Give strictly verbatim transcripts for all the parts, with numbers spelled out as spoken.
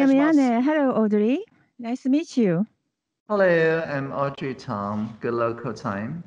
Damiane. Hello, Audrey. Nice to meet you. Hello, I'm Audrey Tom. Good local time.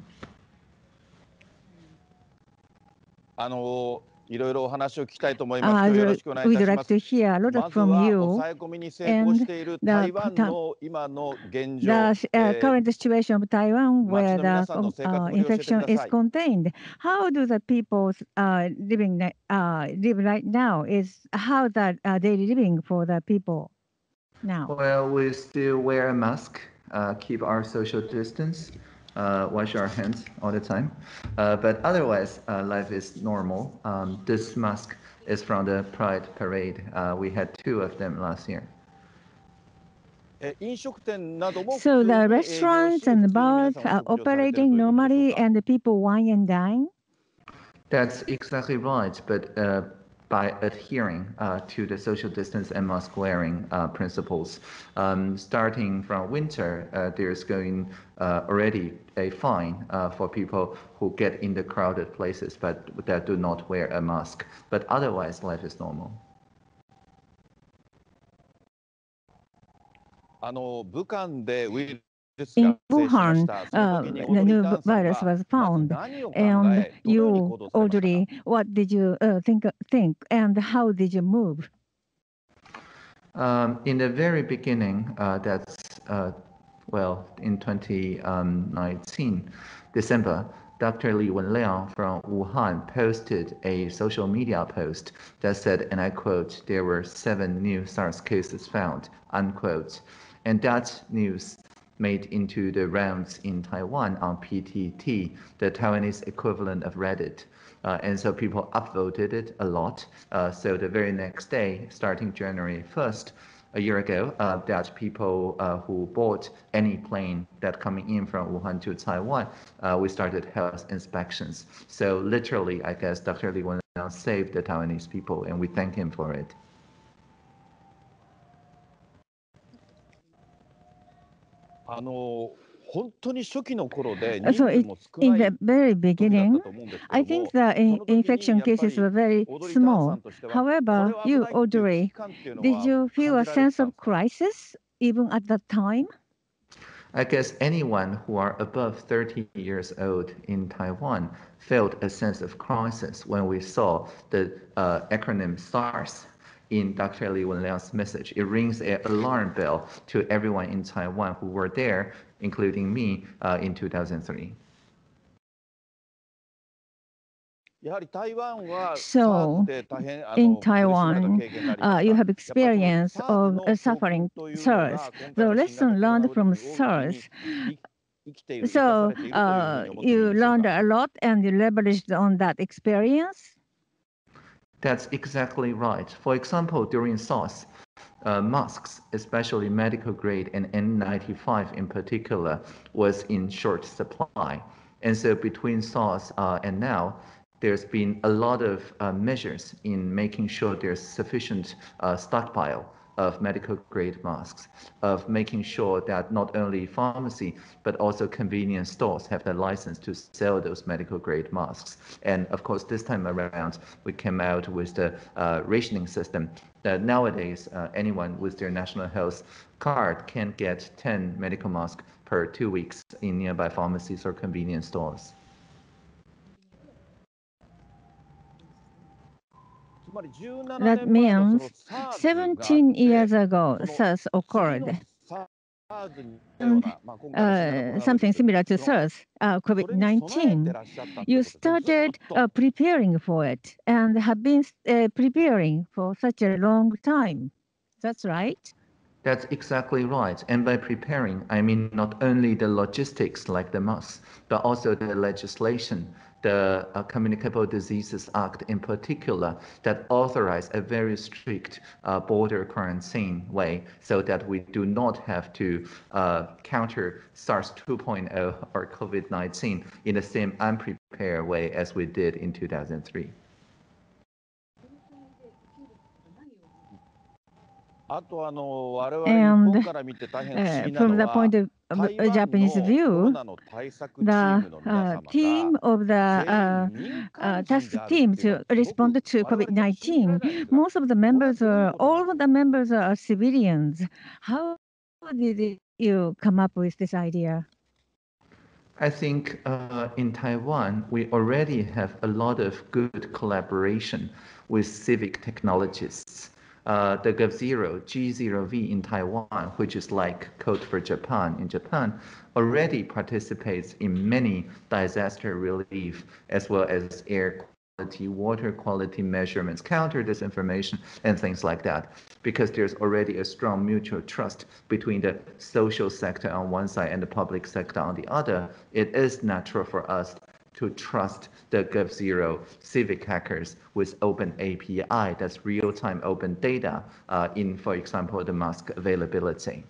あのいろいろお話を聞きたいと思い Uh, ます。今日よろ the- しくお願いい we'd たし like ます。 to hear a lot まず from は you 抑え込みに成功 and している the 台湾 ta- の今の現 the 状、 uh, えー current situation of Taiwan 街 where の皆 the さんの com- 生活 uh, ぶりを教えてく infection ださ is い。 contained. How do the people uh, living ne- uh, live right now? Is how that uh, daily living for the people now? Well, we still wear a mask, uh, keep our social distance, uh, wash our hands all the time. Uh, but otherwise, uh, life is normal. Um, this mask is from the Pride Parade. Uh, we had two of them last year. えー飲食店なども So 普通 the に営業 restaurants し、普 and 通に皆 bars さんお are 食事をされている operating ということでしょう normally か。 and the people wine and dine. That's exactly right, but uh, by adhering uh, to the social distance and mask wearing uh, principles, um, starting from winter, uh, there's going uh, already a fine uh, for people who get in the crowded places but that do not wear a mask. But otherwise, life is normal. あの武漢でウイルス In が発生しまし Wuhan, た。その uh, 時に the オードリー・ new タンさん virus was がまず found. 何を考 And え、どのように you, 行動されましたか。 Audrey, what did you uh, think, think, and how did you move? Um, in the very beginning, uh, that's, uh, well, in twenty nineteen, December, Doctor Li Wenliang from Wuhan posted a social media post that said, and I quote, there were seven new SARS cases found, unquote. And that news made into the rounds in Taiwan on P T T, the Taiwanese equivalent of Reddit. Uh, and so people upvoted it a lot. Uh, so the very next day, starting January first, a year ago, uh, that people uh, who bought any plane that coming in from Wuhan to Taiwan, uh, we started health inspections. So literally, I guess Doctor Li Wenliang saved the Taiwanese people, and we thank him for it. あの本当に初期の頃で Uh, 人 So 数 it, も少 in な the い very 時だっ beginning, たと思うんですけ I ど think も、 the そ in, の時に infection やっぱ cases り were very オードリー・タンさ small. んとしてはこれ However, は危 you, ないっていう危 Audrey, 機感っていうの did は you 感 feel じ a られて sense たん of ですか。 crisis even at that time? I guess anyone who are above thirty years old in Taiwan felt a sense of crisis when we saw the uh, acronym SARS in Doctor Li Wenliang's message. It rings an alarm bell to everyone in Taiwan who were there, including me, uh, in two thousand three. やはり台湾は So, SARS で大変あ in の苦しまれた Taiwan, 経験があり uh, まし you た。 have やっぱりその experience SARS of の uh, 教訓 suffering というの SARS. が今 The 回の新 lesson 型コロナ learned ウイル from スに大いに SARS. い生きている、生かさ So れているというふうに uh, 思ってもいい you でしょう learned か。 a lot and you leveraged on that experience. That's exactly right. For example, during SARS, uh, masks, especially medical grade and N ninety-five in particular, was in short supply. And so between SARS uh, and now, there's been a lot of uh, measures in making sure there's sufficient uh, stockpile of medical grade masks, of making sure that not only pharmacy, but also convenience stores have the license to sell those medical grade masks. And of course, this time around, we came out with the uh, rationing system that nowadays uh, anyone with their national health card can get ten medical masks per two weeks in nearby pharmacies or convenience stores. つまり17 That 年前のその means SARS があっ seventeen て、 years ago, その SARS 次の occurred. SARS に似たよう And な、まあ、今回の新型コ uh, ロナウイル something ス、 similar to その SARS, uh, それに備えて COVID らっしゃったとい nineteen. う You ことですね。ずっ started と uh, preparing for it and have been uh, preparing for such a long time. That's right. That's exactly right. And by preparing, I mean not only the logistics like the masks, but also the legislation, the uh, Communicable Diseases Act in particular, that authorize a very strict uh, border quarantine way so that we do not have to uh, counter SARS two point oh or COVID nineteen in the same unprepared way as we did in two thousand three. And uh, from the point of uh, a Japanese view, the uh, team of the uh, uh, task team to respond to COVID nineteen, most of the members are, all of the members are civilians. How did you come up with this idea? I think uh, in Taiwan, we already have a lot of good collaboration with civic technologists. Uh, the GovZero, G zero V in Taiwan, which is like code for Japan in Japan, already participates in many disaster relief as well as air quality, water quality measurements, counter disinformation, and things like that. Because there's already a strong mutual trust between the social sector on one side and the public sector on the other, it is natural for us to trust the GovZero civic hackers with open A P I, that's real-time open data uh, in, for example, the mask availability.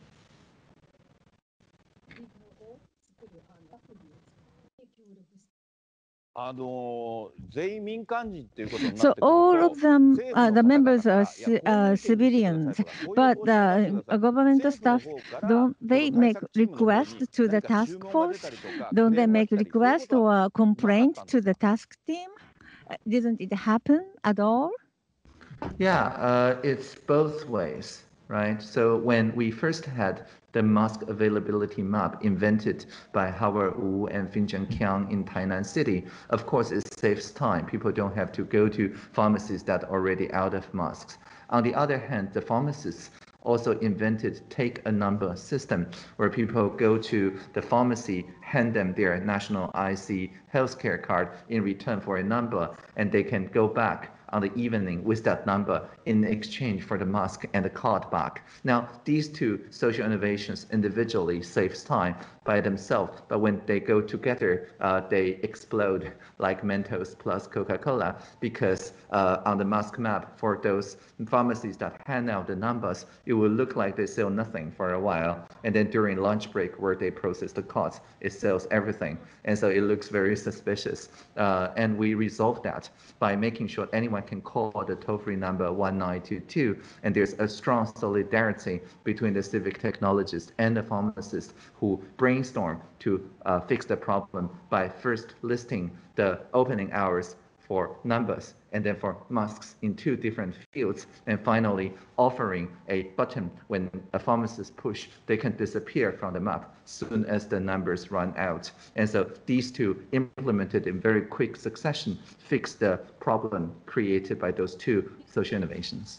So all of them, uh, the members are uh, civilians, but the uh, government staff, don't they make request to the task force? Don't they make request or complaint to the task team? Uh, Didn't it happen at all? Yeah, uh, it's both ways, right? So when we first had the mask availability map invented by Howard Wu and Finjan Kiang in Tainan City, of course, it saves time. People don't have to go to pharmacies that are already out of masks. On the other hand, the pharmacists also invented take a number system where people go to the pharmacy, hand them their national I C healthcare card in return for a number, and they can go back on the evening with that number in exchange for the mask and the card back. Now, these two social innovations individually saves time by themselves, but when they go together, uh, they explode like Mentos plus Coca-Cola, because uh, on the mask map for those pharmacies that hand out the numbers, it will look like they sell nothing for a while, and then during lunch break where they process the cards, it sells everything, and so it looks very suspicious. Uh, and we resolve that by making sure anyone can call the toll-free number one nine two two, and there's a strong solidarity between the civic technologists and the pharmacists who brainstorm to uh, fix the problem by first listing the opening hours for numbers and then for masks in two different fields, and finally offering a button when a pharmacist push, they can disappear from the map soon as the numbers run out. And so these two implemented in very quick succession fix the problem created by those two social innovations.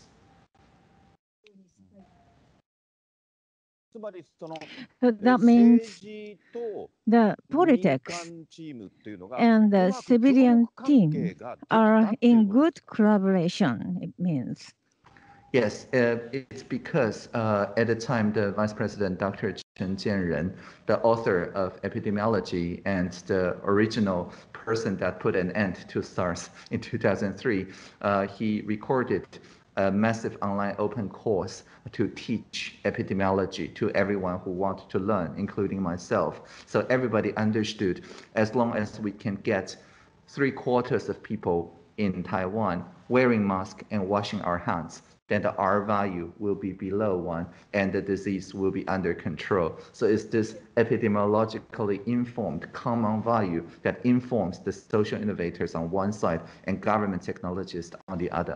So that means the politics and the civilian team are in good collaboration, it means. Yes, uh, it's because uh, at the time, the Vice President, Doctor Chen Jianren, the author of epidemiology and the original person that put an end to SARS in two thousand three, uh, he recorded a massive online open course to teach epidemiology to everyone who wanted to learn, including myself. So everybody understood, as long as we can get three quarters of people in Taiwan wearing masks and washing our hands, then the R value will be below one and the disease will be under control. So it's this epidemiologically informed common value that informs the social innovators on one side and government technologists on the other.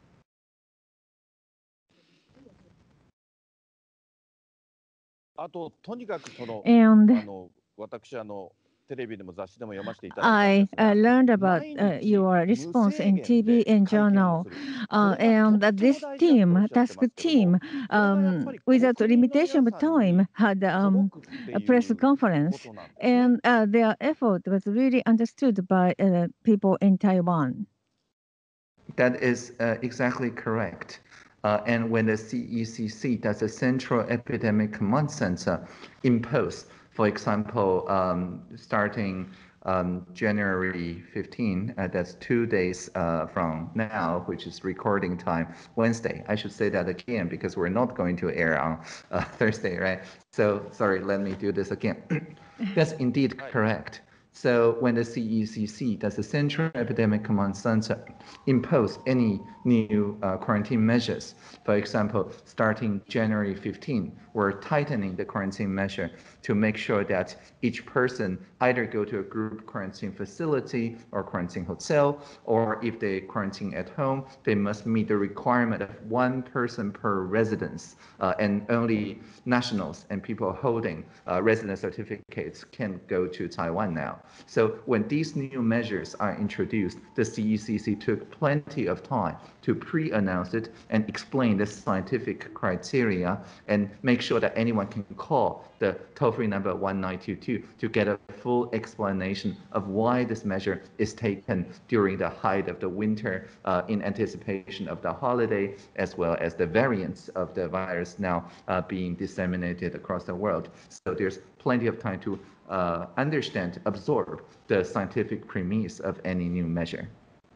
And I uh, learned about uh, your response in T V and journal, uh, and that this team, task team, um, without limitation of time, had um, a press conference, and uh, their effort was really understood by uh, people in Taiwan. That is uh, exactly correct. Uh, and when the C E C C, that's the Central Epidemic Command Center, imposed, for example, um, starting um, January fifteenth, uh, that's two days uh, from now, which is recording time, Wednesday. I should say that again because we're not going to air on uh, Thursday, right? So sorry, let me do this again. That's indeed correct. So when the C E C C, that's the Central Epidemic Command Center, impose any new uh, quarantine measures, for example, starting January fifteenth, we're tightening the quarantine measure to make sure that each person either go to a group quarantine facility or quarantine hotel, or if they quarantine at home, they must meet the requirement of one person per residence, uh, and only nationals and people holding uh, resident certificates can go to Taiwan now. So when these new measures are introduced, the C E C C took plenty of time to pre-announce it and explain the scientific criteria and make sure that anyone can call the toll-free number one nine two two to get a full explanation of why this measure is taken during the height of the winter uh, in anticipation of the holiday, as well as the variants of the virus now uh, being disseminated across the world. So there's plenty of time to uh, understand, absorb the scientific premise of any new measure.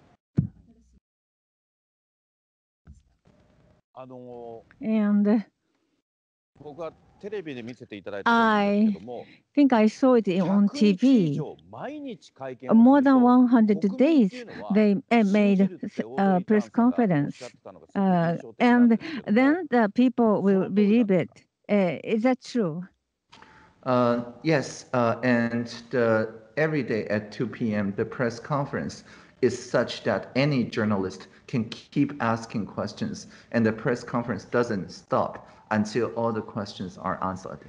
And I think I saw it on T V. More than one hundred days, they made a press conference. Uh, and then the people will believe it. Uh, is that true? Uh, yes, uh, and the, every day at two p m, the press conference is such that any journalist can keep asking questions, and the press conference doesn't stop until all the questions are answered.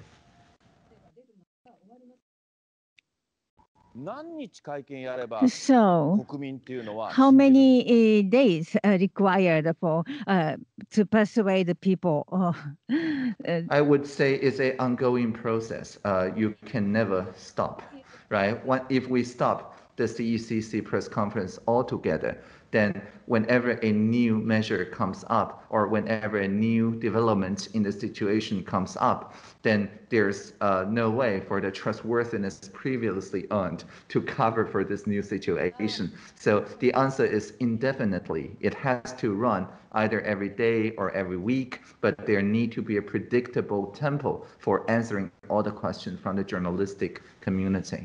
So, how many uh, days uh, required for uh, to persuade the people? Uh, I would say it's an ongoing process. Uh, you can never stop, right? When, if we stop the C E C C press conference altogether, then whenever a new measure comes up or whenever a new development in the situation comes up, then there's uh, no way for the trustworthiness previously earned to cover for this new situation. So the answer is indefinitely. It has to run either every day or every week, but there need to be a predictable tempo for answering all the questions from the journalistic community.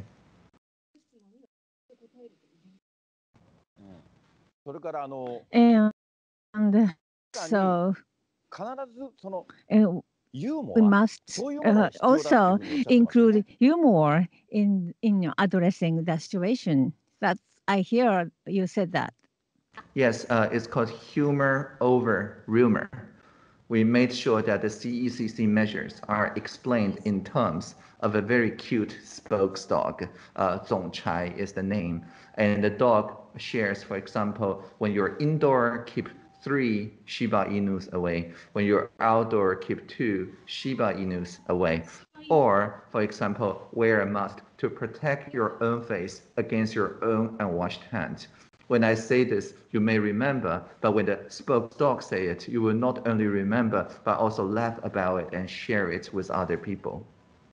And so uh, we must uh, also include humor in in addressing the situation. That's I hear you said that. Yes, uh, it's called humor over rumor. We made sure that the C E C C measures are explained in terms of a very cute spokes dog. Uh, Zongchai is the name. And the dog shares, for example, when you're indoor, keep three Shiba Inus away. When you're outdoor, keep two Shiba Inus away. Or, for example, wear a mask to protect your own face against your own unwashed hands. When I say this, you may remember, but when the spokes dog say it, you will not only remember, but also laugh about it and share it with other people.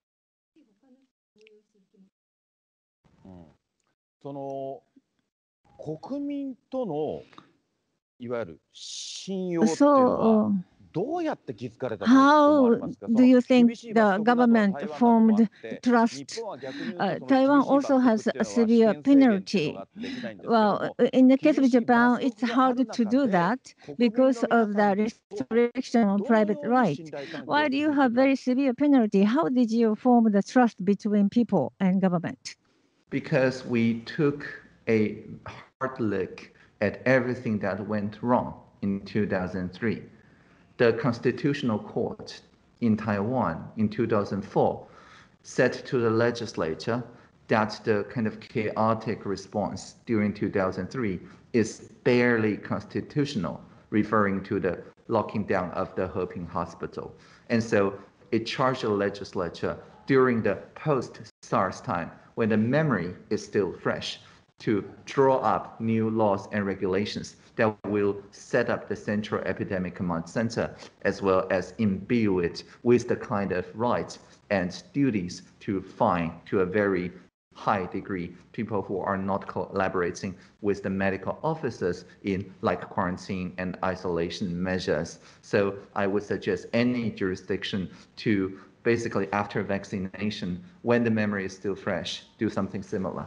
その国民とのいわゆる信用っていうのはどうやって築かれたと思われますか? How do you think the government formed trust? Uh, Taiwan also has a severe penalty. Well, in the case of Japan, it's hard to do that because of the restriction on private rights. Why do you have very severe penalty? How did you form the trust between people and government? Because we took a hard look at everything that went wrong in two thousand three. The Constitutional Court in Taiwan in two thousand four said to the legislature that the kind of chaotic response during two thousand three is barely constitutional, referring to the locking down of the Heping Hospital. And so it charged the legislature during the post-SARS time, when the memory is still fresh, to draw up new laws and regulations that will set up the Central Epidemic Command Center, as well as imbue it with the kind of rights and duties to find, to a very high degree, people who are not collaborating with the medical officers in like quarantine and isolation measures. So I would suggest any jurisdiction to basically after vaccination, when the memory is still fresh, do something similar.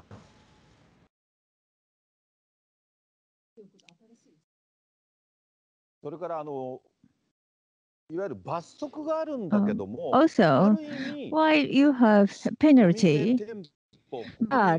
それからあのいわゆる罰則があるんだけども、 um, also, while you have penalty, but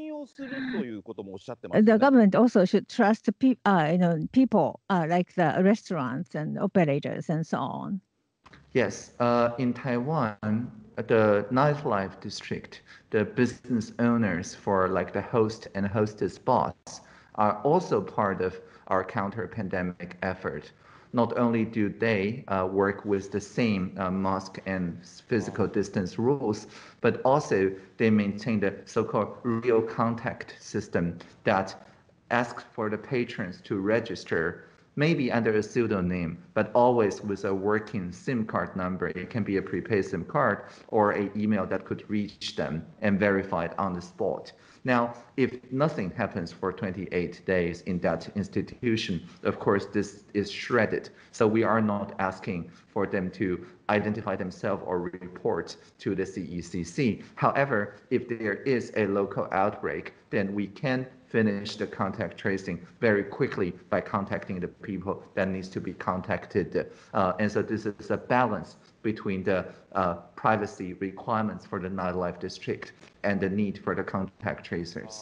the government also should trust pe uh, you know, people uh, like the restaurants and operators and so on. Yes, uh, in Taiwan, the nightlife district, the business owners for like the host and hostess spots are also part of our counter-pandemic effort. Not only do they uh, work with the same uh, mask and physical distance rules, but also they maintain the so-called real contact system that asks for the patrons to register maybe under a pseudonym, but always with a working SIM card number. It can be a prepaid SIM card or an email that could reach them and verified on the spot. Now, if nothing happens for twenty-eight days in that institution, of course, this is shredded. So we are not asking for them to identify themselves or report to the C E C C. However, if there is a local outbreak, then we can finish the contact tracing very quickly by contacting the people that needs to be contacted. Uh, and so this is a balance between the uh, privacy requirements for the nightlife district and the need for the contact tracers.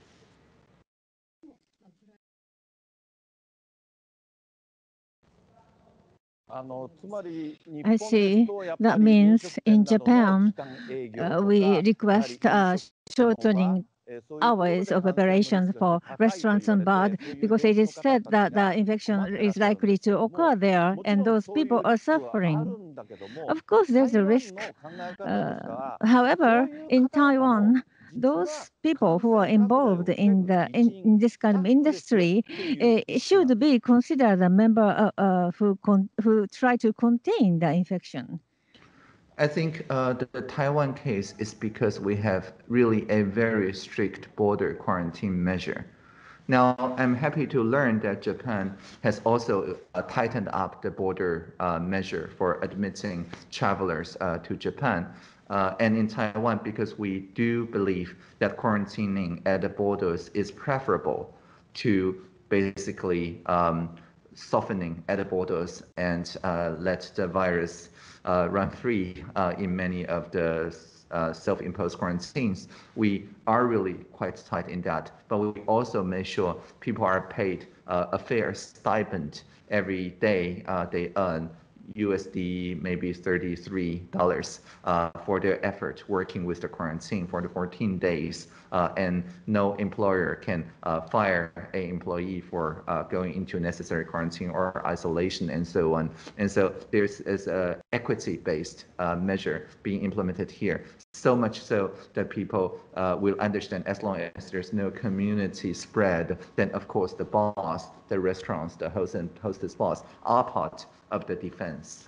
I see. That means in Japan, uh, we request uh, shortening hours of operations for restaurants and bars because it is said that the infection is likely to occur there and those people are suffering. Of course, there's a risk. Uh, however, in Taiwan, those people who are involved in the in, in this kind of industry uh, should be considered a member uh, uh, who con who try to contain the infection. I think uh, the, the Taiwan case is because we have really a very strict border quarantine measure. Now, I'm happy to learn that Japan has also uh, tightened up the border uh, measure for admitting travelers uh, to Japan. Uh, and in Taiwan, because we do believe that quarantining at the borders is preferable to basically um, softening at the borders and uh, let the virus uh, run free uh, in many of the uh, self-imposed quarantines. We are really quite tight in that, but we also make sure people are paid uh, a fair stipend every day uh, they earn U S D maybe thirty-three dollars uh, for their effort working with the quarantine for the fourteen days. Uh, and no employer can uh, fire an employee for uh, going into necessary quarantine or isolation and so on. And so there's is a equity-based uh, measure being implemented here. So much so that people uh, will understand as long as there's no community spread, then of course the boss, the restaurants, the host and hostess boss are part of the defense.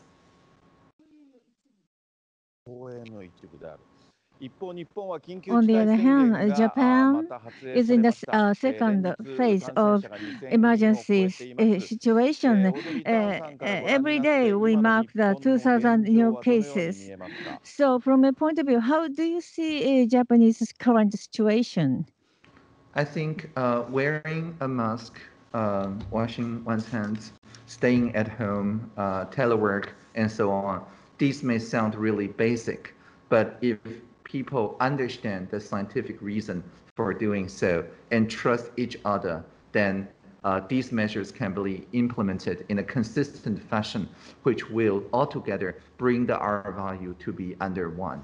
On the other hand, Japan is in the uh, second phase of emergency uh, situation. Uh, uh, every day we mark the two thousand new cases. So from a point of view, how do you see uh, Japanese current situation? I think uh, wearing a mask, uh, washing one's hands, staying at home, uh, telework, and so on, these may sound really basic, but if people understand the scientific reason for doing so and trust each other, then uh, these measures can be implemented in a consistent fashion, which will altogether bring the R value to be under one.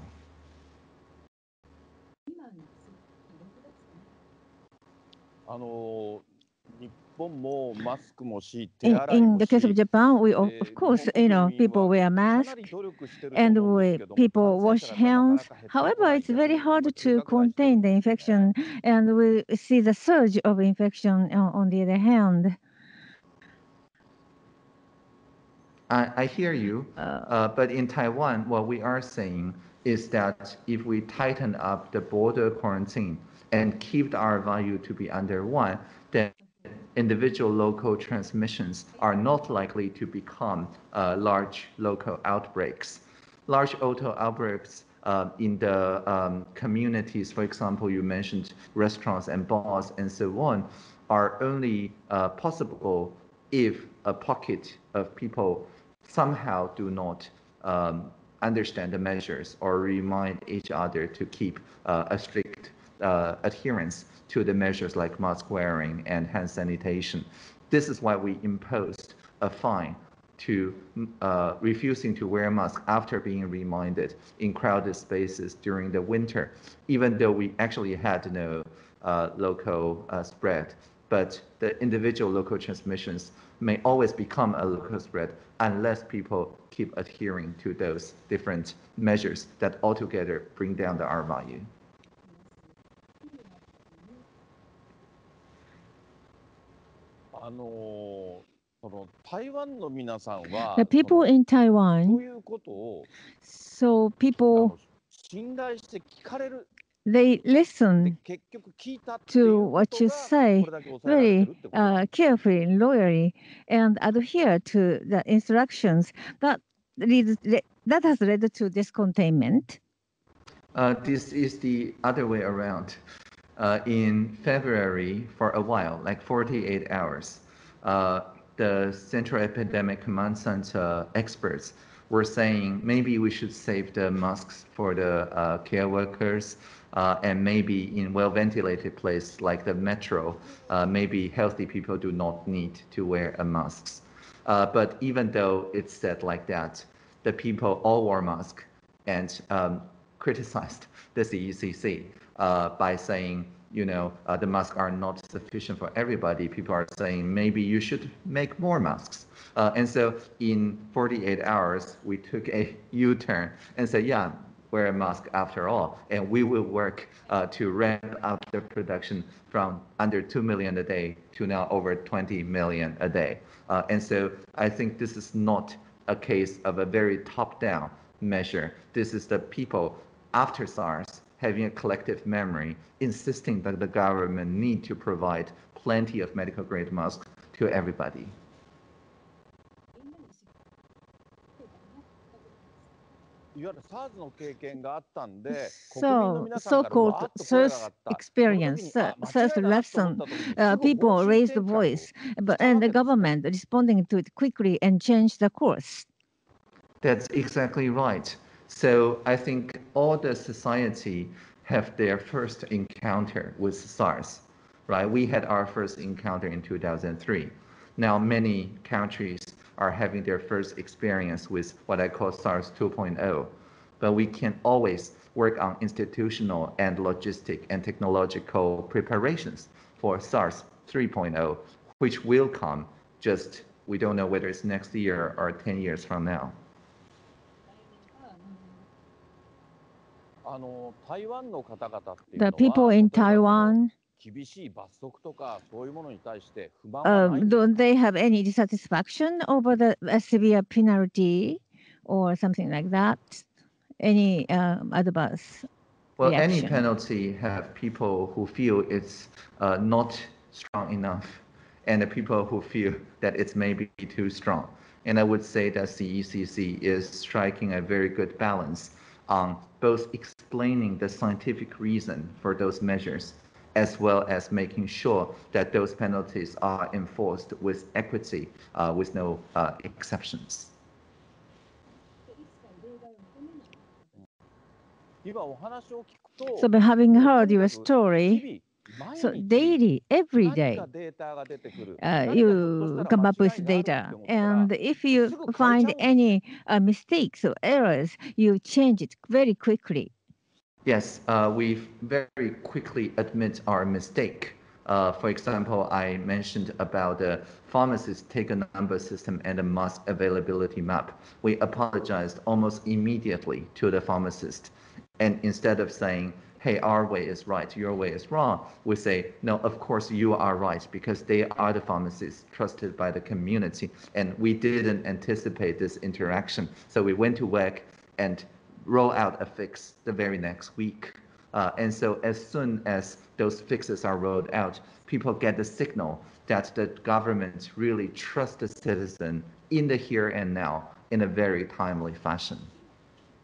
In, in the case of Japan, we of, of course, you know, people wear masks and we, people wash hands. However, it's very hard to contain the infection, and we see the surge of infection on, on the other hand. I, I hear you, uh, but in Taiwan, what we are saying is that if we tighten up the border quarantine and keep our value to be under one, then individual local transmissions are not likely to become uh, large local outbreaks. large auto outbreaks uh, in the um, communities, for example, you mentioned restaurants and bars and so on, are only uh, possible if a pocket of people somehow do not um, understand the measures or remind each other to keep uh, a strict uh, adherence to the measures like mask wearing and hand sanitation. This is why we imposed a fine to uh, refusing to wear a mask after being reminded in crowded spaces during the winter, even though we actually had no uh, local uh, spread. But the individual local transmissions may always become a local spread unless people keep adhering to those different measures that altogether bring down the R value. The people in Taiwan, so people, they listen to what you say very uh, carefully and loyally and adhere to the instructions. That leads, that has led to discontainment. Uh, this is the other way around. Uh, in February, for a while, like forty-eight hours, uh, the Central Epidemic Command Center experts were saying maybe we should save the masks for the uh, care workers, uh, and maybe in well-ventilated places like the metro, uh, maybe healthy people do not need to wear a mask. Uh, but even though it's said like that, the people all wore masks and um, criticized the C E C C uh, by saying, you know, uh, the masks are not sufficient for everybody. People are saying maybe you should make more masks. Uh, and so in forty-eight hours, we took a U-turn and said, yeah, wear a mask after all. And we will work uh, to ramp up the production from under two million a day to now over twenty million a day. Uh, and so I think this is not a case of a very top-down measure. This is the people after SARS having a collective memory, insisting that the government need to provide plenty of medical grade masks to everybody. So, so-called SARS experience, uh, SARS lesson, uh, people raised the voice, but, and the government responding to it quickly and changed the course. That's exactly right. So I think all the society have their first encounter with SARS, right? We had our first encounter in two thousand three. Now many countries are having their first experience with what I call SARS two point oh. But we can always work on institutional and logistic and technological preparations for SARS three point oh, which will come, just we don't know whether it's next year or ten years from now. The people in Taiwan, um, don't they have any dissatisfaction over the a severe penalty or something like that? Any um, adverse Well, reaction? any penalty have people who feel it's uh, not strong enough and the people who feel that it's maybe too strong. And I would say that C E C C is striking a very good balance on both explaining the scientific reason for those measures, as well as making sure that those penalties are enforced with equity, uh, with no uh, exceptions. So, by having heard your story, so daily, every day, uh, you come up with data. And if you find any uh, mistakes or errors, you change it very quickly. Yes, uh, we very quickly admit our mistake. Uh, for example, I mentioned about the pharmacist take-a number system and the mask availability map. We apologized almost immediately to the pharmacist. And instead of saying, hey, our way is right, your way is wrong, we say, no, of course you are right, because they are the pharmacists trusted by the community. And we didn't anticipate this interaction. So we went to work and roll out a fix the very next week. Uh, and so as soon as those fixes are rolled out, people get the signal that the government really trusts the citizen in the here and now in a very timely fashion.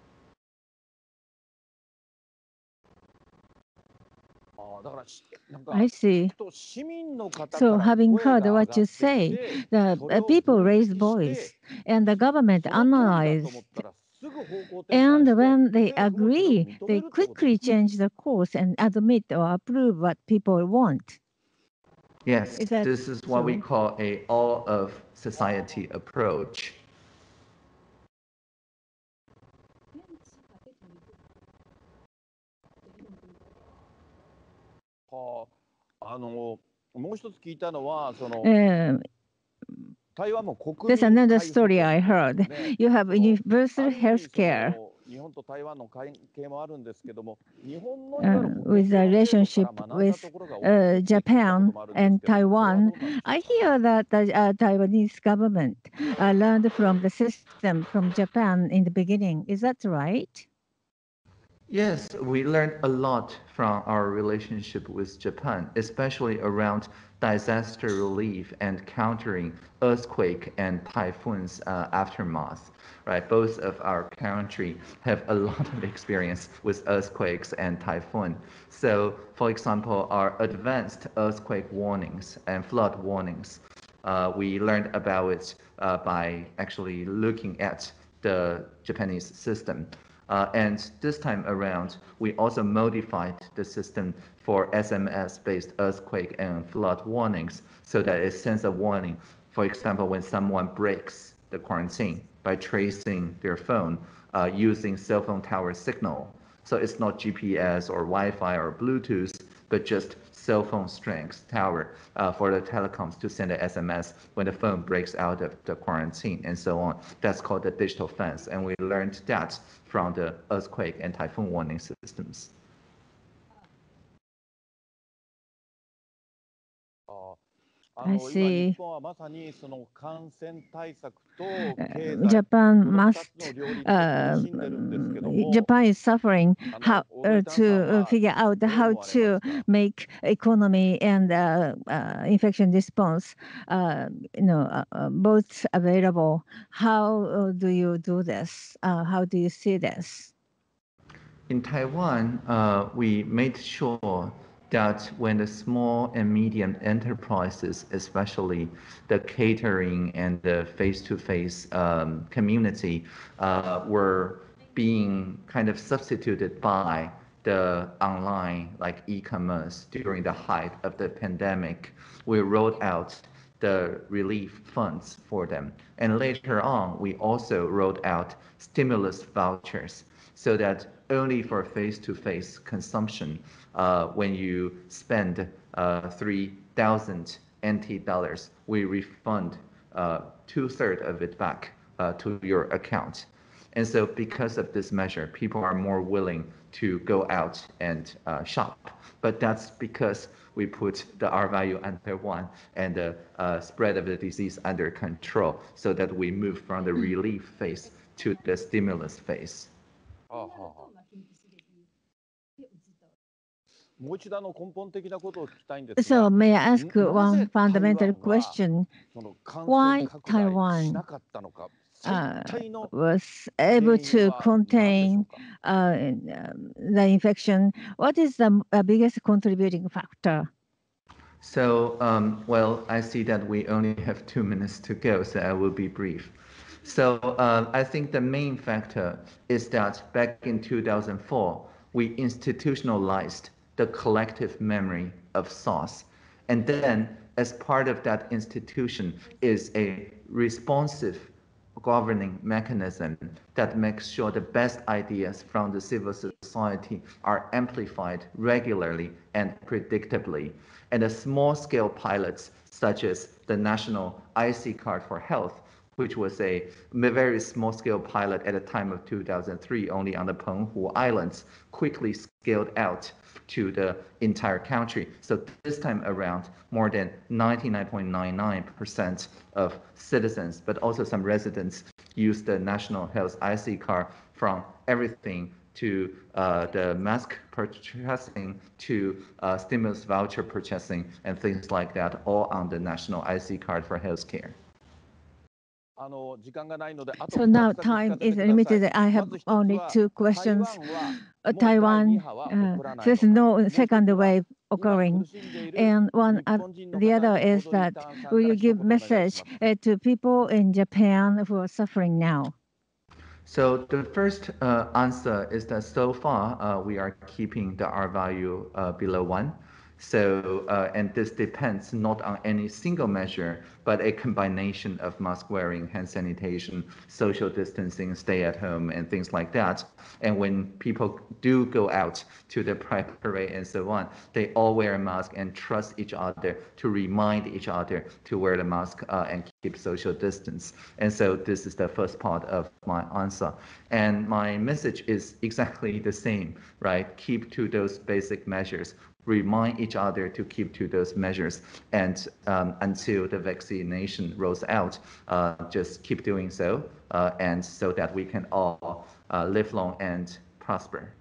I see. So having heard what you say, the uh, people raised voice and the government analyzed. And when they agree, they quickly change the course and admit or approve what people want. Yes, is this is what so? we call a all of society approach. Um, There's another story I heard. You have universal health care. Uh, with a relationship with uh, Japan and Taiwan, I hear that the uh, Taiwanese government uh, learned from the system from Japan in the beginning. Is that right? Yes, we learned a lot from our relationship with Japan, especially around disaster relief and countering earthquake and typhoons uh, aftermath. Right, both of our country have a lot of experience with earthquakes and typhoon. So, for example, our advanced earthquake warnings and flood warnings, uh, we learned about it uh, by actually looking at the Japanese system. Uh, and this time around, we also modified the system for S M S-based earthquake and flood warnings so that it sends a warning. For example, when someone breaks the quarantine by tracing their phone uh, using cell phone tower signal. So it's not G P S or Wi-Fi or Bluetooth, but just cell phone strength tower uh, for the telecoms to send an S M S when the phone breaks out of the quarantine and so on. That's called the digital fence. And we learned that from the earthquake and typhoon warning systems. I see. Japan must, uh, Japan is suffering how uh, to figure out how to make economy and uh, uh, infection response, uh, you know, uh, both available. How uh, do you do this? Uh, how do you see this? In Taiwan, uh, we made sure that when the small and medium enterprises, especially the catering and the face-to-face um, community, uh, were being kind of substituted by the online, like e-commerce, during the height of the pandemic, we rolled out the relief funds for them. And later on, we also rolled out stimulus vouchers so that only for face-to-face consumption, uh, when you spend uh, three thousand N T dollars, we refund uh, two-thirds of it back uh, to your account. And so because of this measure, people are more willing to go out and uh, shop. But that's because we put the R value under one and the uh, spread of the disease under control so that we move from the relief phase to the stimulus phase. So may I ask one fundamental question? Why Taiwan uh, was able to contain uh, um, the infection? What is the uh, biggest contributing factor? So, um, well, I see that we only have two minutes to go, so I will be brief. So uh, I think the main factor is that back in two thousand four, we institutionalized the collective memory of SARS. And then as part of that institution is a responsive governing mechanism that makes sure the best ideas from the civil society are amplified regularly and predictably. And the small-scale pilots, such as the National I C Card for Health, which was a very small-scale pilot at the time of two thousand three, only on the Penghu Islands, quickly scaled out to the entire country. So this time around, more than ninety-nine point nine nine percent of citizens, but also some residents, use the National Health I C Card from everything to uh, the mask purchasing to uh, stimulus voucher purchasing and things like that, all on the National I C Card for healthcare. So now time is limited. I have only two questions. Uh, Taiwan, uh, there's no second wave occurring. And one uh, the other is that will you give message uh, to people in Japan who are suffering now? So the first uh, answer is that so far uh, we are keeping the R value uh, below one. So, uh, and this depends not on any single measure, but a combination of mask wearing, hand sanitation, social distancing, stay at home, and things like that. And when people do go out to the pride parade and so on, they all wear a mask and trust each other to remind each other to wear the mask uh, and keep social distance. And so this is the first part of my answer. And my message is exactly the same, right? Keep to those basic measures. Remind each other to keep to those measures, and um, until the vaccination rolls out, uh, just keep doing so, uh, and so that we can all uh, live long and prosper.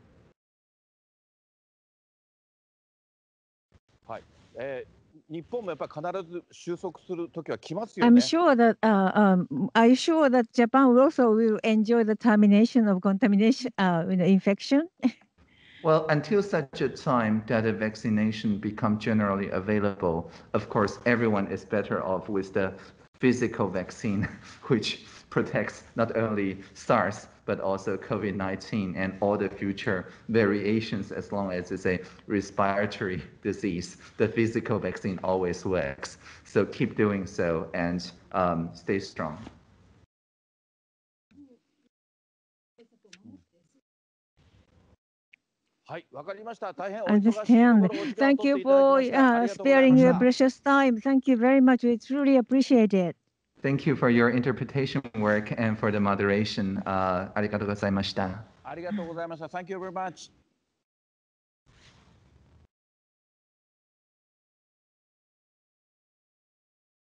I'm sure that uh, um, are you sure that Japan also will enjoy the termination of contamination, uh, infection? Well, until such a time that a vaccination becomes generally available, of course, everyone is better off with the physical vaccine, which protects not only SARS, but also COVID nineteen and all the future variations as long as it's a respiratory disease. The physical vaccine always works. So keep doing so and um, stay strong. Understand. Thank you for uh, sparing your precious time. Thank you very much. We truly appreciate it. Thank you for your interpretation work and for the moderation. Uh, ありがとうございました。 ありがとうございました。Thank you very much.